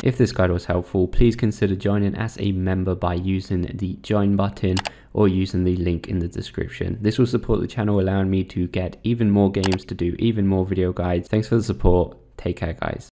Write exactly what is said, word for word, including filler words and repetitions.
If this guide was helpful, please consider joining as a member by using the join button or using the link in the description. This will support the channel, allowing me to get even more games to do, even more video guides. Thanks for the support. Take care, guys.